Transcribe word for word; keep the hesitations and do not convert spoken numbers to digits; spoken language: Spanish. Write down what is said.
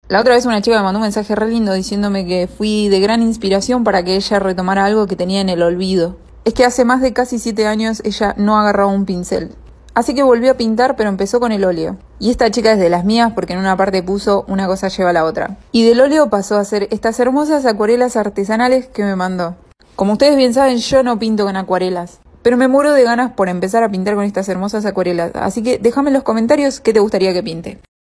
La otra vez una chica me mandó un mensaje re lindo diciéndome que fui de gran inspiración para que ella retomara algo que tenía en el olvido. Es que hace más de casi siete años ella no agarraba un pincel. Así que volvió a pintar, pero empezó con el óleo. Y esta chica es de las mías porque en una parte puso una cosa lleva a la otra. Y del óleo pasó a hacer estas hermosas acuarelas artesanales que me mandó. Como ustedes bien saben, yo no pinto con acuarelas. Pero me muero de ganas por empezar a pintar con estas hermosas acuarelas. Así que déjame en los comentarios qué te gustaría que pinte.